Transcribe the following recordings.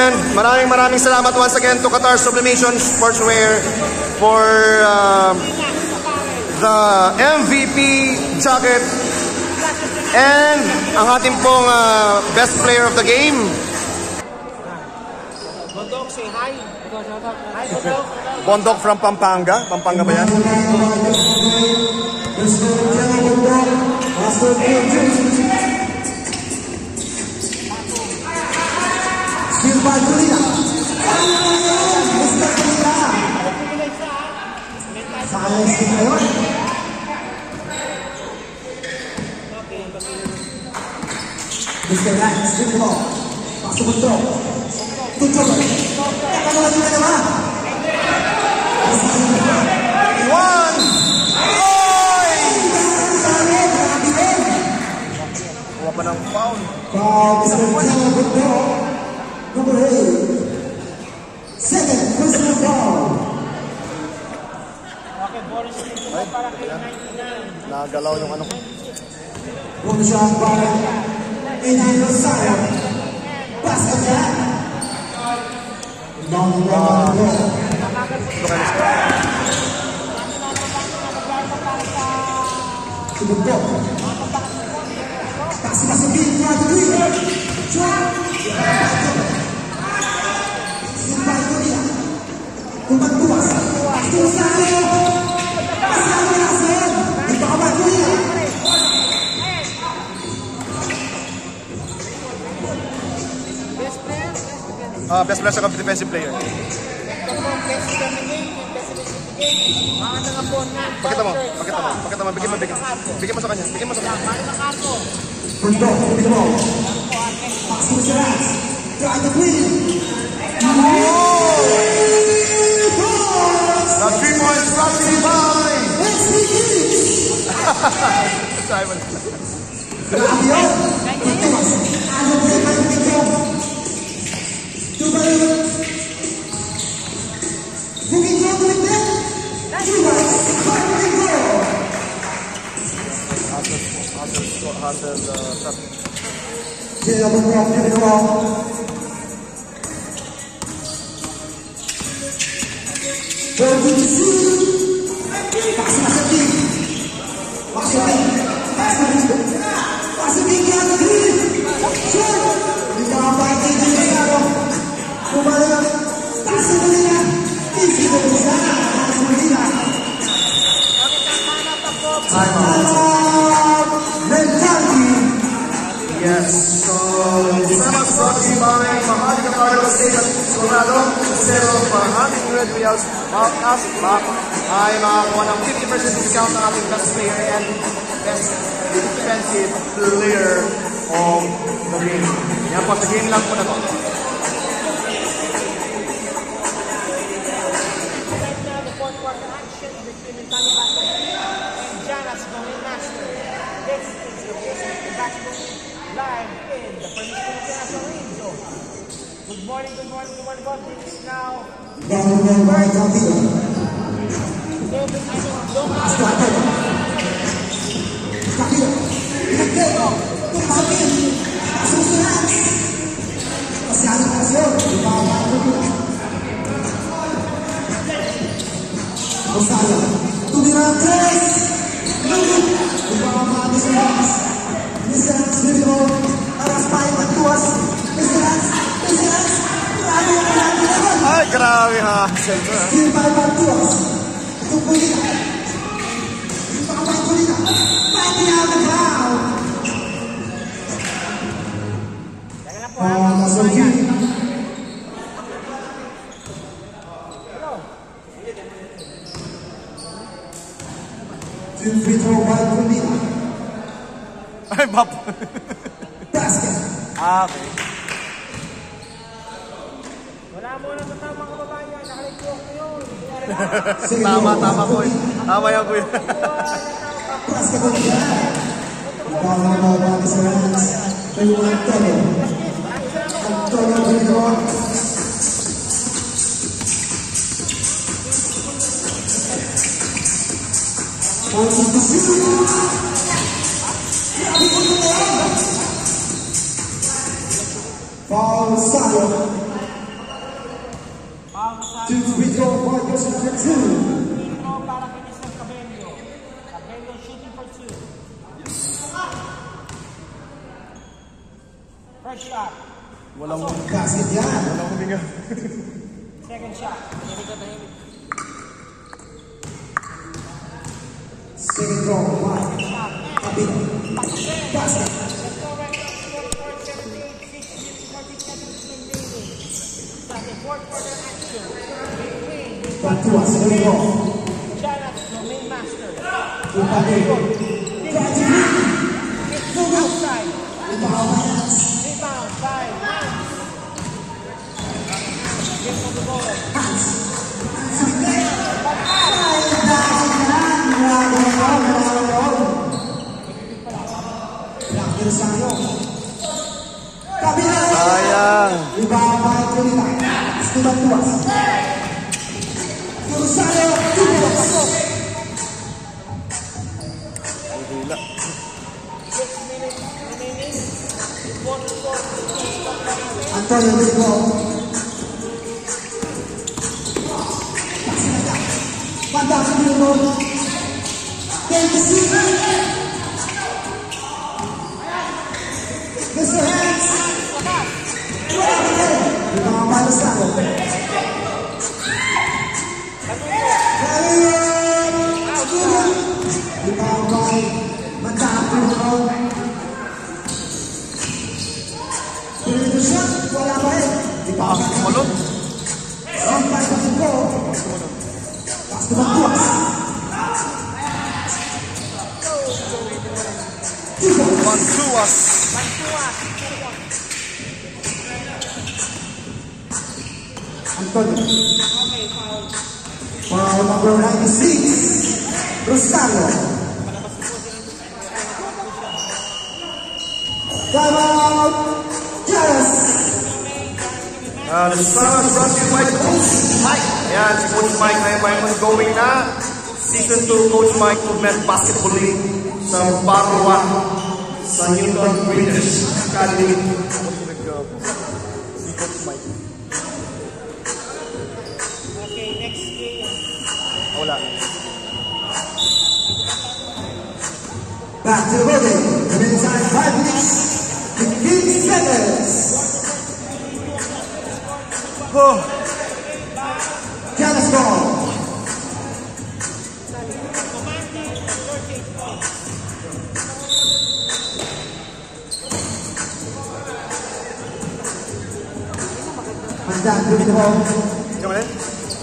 And maraming salamat once again to Qatar Sublimation Sportswear for the MVP jacket and ang ating pong best player of the game. Bondok, say hi. Hi, Bondok. Bondok from Pampanga. Pampanga ba yan? Mr. Lance, good ball. Pasok ito. Tutok. Teka lagi na naman. One! Oy! Kuha pa ng foul. Foul, Mr. Lance, good ball. Number 8. Second, personal foul. Okay, Boris, para kay 99. Nagalaw yung ano ko. One shot by Indian Rosario. Basket shot. Subok. Kasih bin buat diri. Shot. Simpan itu dia. Kumpat tuas. Rosario. Rosario langsung. Di bawah dia. Best player sa defensive player. Pakita mo. Bigyan mo sa kanya. Bundok, Maxim Seras. Try the green. The 3-point brought to you by Simon. Yes, so salamat sa Ibay, mahal ka para sa Colorado, zero for 100 reals, ay makakuha ng 50% discount ng ating best player and best defensive player of the game. Yan po, sa game lang po na to. The fourth quarter action between Jannahs and Jannahs. This is the basketball live in the Philippine International Ring Zone. Good morning, God. This is now Ay, grabe ha. Ay, bap. Okay. wala mo na sa tamang kababayan. Nakaligpok ko yun. Tama po eh. Tama yan po yun. Foul, Salo. goes number 2. Throw para kay Mr. Cabello. Cabello shooting for 2. First shot. Walang Basket yan. walang huminga. Second shot. Second throw, 1. Kabila. Basket. Let's go right now. 44-78, 6 minutes, 47 remaining. Start the fourth quarter action between Bantuan, second throw. Jannahs, the main master. Upati. Outside. Rebound. Rebound by Hans. Give on the ball. Sayang. Rebound by Kulita. Stuban tuas. Rosario. Hila. 6 minutes remaining. One score. Antonio Rico. Fantastic rebound. Mr. Hanks. Rebound by Rosario. Rebound by Matapos. Pinito shot, wala pa rin. Rebound by Malot. Rebound by Matapos. Basket ng tuwas. Mantuas. Antonio. Foul number 96. Rosario. Time out. Jannahs. The Jannahs brought to you by Coach Mike. Ayan, si Coach Mike na yung going na Season 2 Coach Mike Movement Basketball League sa Barwa sa Newton British Academy. Si Coach Mike. Okay, next game. Wala. Back to the building. And inside 5 minutes. 15 seconds. Oh. Jannahs ball. Handa, bring the ball. Come on.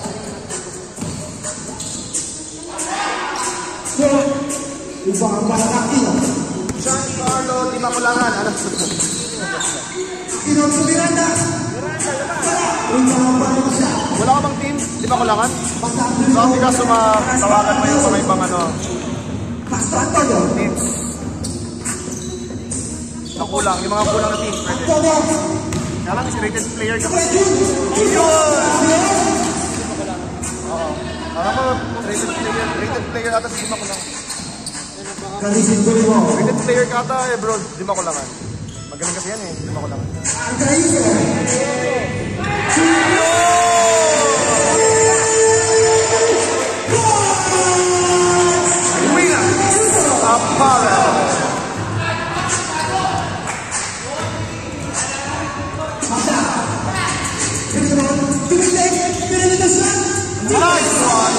So, rebound by Aquino. Giancarlo Di Maculangan. Ano? Aquino to Miranda. Rebound by Masya. Wala ka bang team? Di Maculangan? Pagkakli So, mo. hindi ka sumatawagan mo yung sa may ibang ano, Pass to Antonio. teams. Na kulang, yung mga kulang na team. Pwede. Antonio. Kaya lang, is rated player ka. Jun. Oo. Alam mo, rated player ata si Di Maculangan. Kalisin ko mo. Rated player ka ata eh bro, Di Maculangan. Magaling kasi yan eh, Di Maculangan. Arcaízo. Winner! Apala! Masya. Bring the ball. Tumitik. Pinili the shot. Nice one!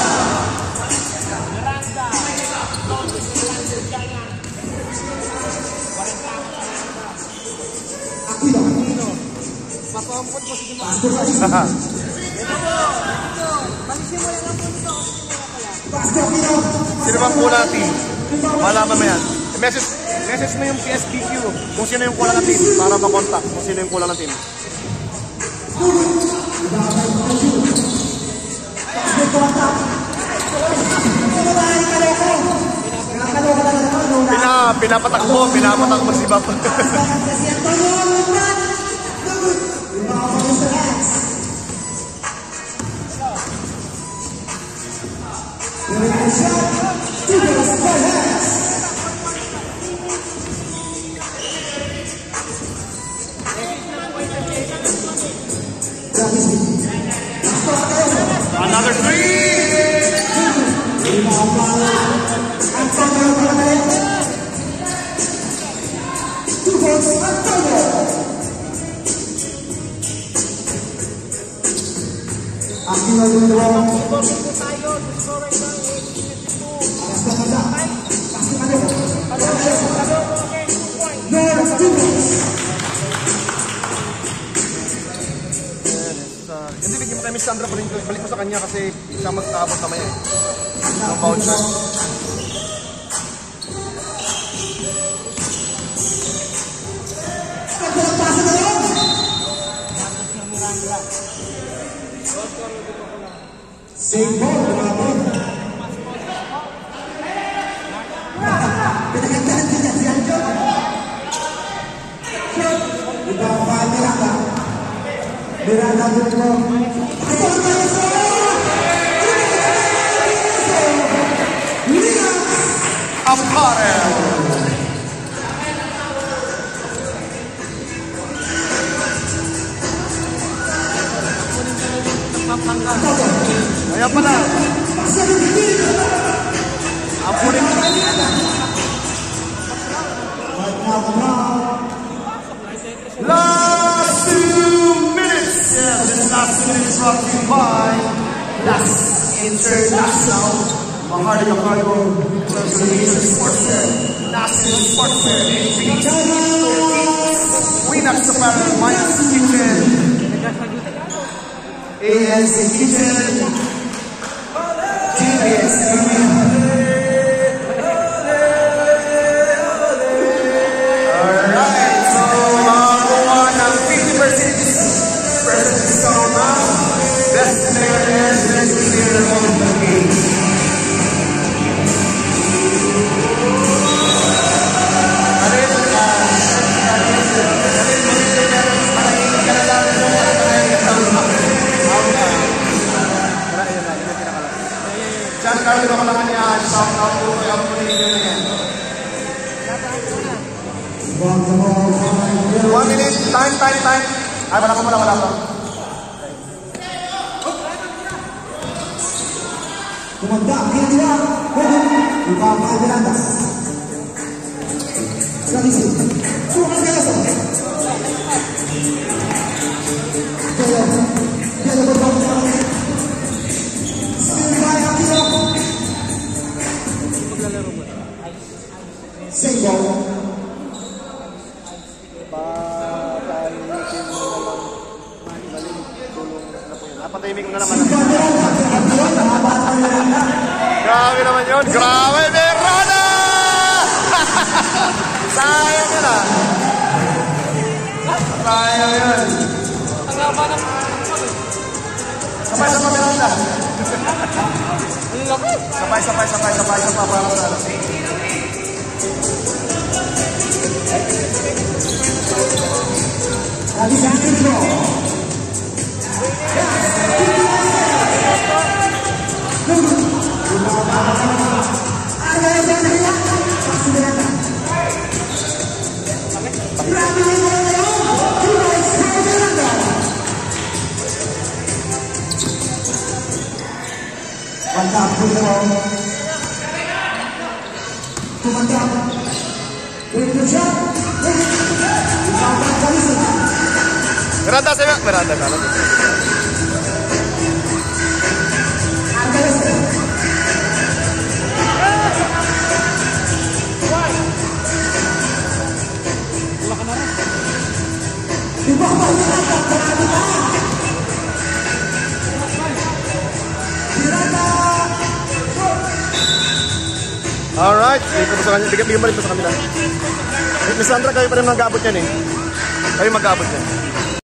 Aquino. Mapampun po si Pass to Kalisin. Magsimula na po ito. Pass to Aquino. Sino bang kulang na team? Malaman mo yan. Message mo yung PSBQ kung sino yung kulang na team para makontak kung sino yung kulang na team. Pinapatakbo si Bap. Another three! Ang pinag-ulo. Ibigin po tayo. Gusto right now. 8:52. Alas na kanda. Kasi ano? Palo po. Okay. 2 points. North Philippines. Hindi, bigyan mo kay Miss Sandra pa rin. Balik mo sa kanya kasi siya mag-aabot mamaya eh. Ang voucher. Save ball, lumabot. Pinagandaan din niya si Anjo. Iba pa Miranda. Miranda din mo. Ampare! Ayan pala. Ampunin. Last 2 minutes. Yes, this last 2 minutes brought to you by Das International. Maharlika Cargo, Association Sportswear, National Sportswear, Winax Apparel, Minus Kitchen, ANC Kitchen, TBS Alright, so makakuha ng 50% discount na best player and best player of the game. Diyan kami na lang niya, shout out po kayo po ninyo yan. 1 minute, time. Ay, wala pa. Kumanda, kaya nila. Iba pa Miranda. Galisi. Sumas Galaso. Kaya ba ba? Single. Napatahimik mo na naman. Grabe naman yun. Grabe, Miranda! Sayang yun ah. Sayang yun. Sabay sa Miranda. Sabay para sa Miranda saya Miranda kalau alright, bigyan balik mo sa kanila. Miss Sandra, kayo pa rin mag-aabot yan eh. Kayo mag-aabot yan.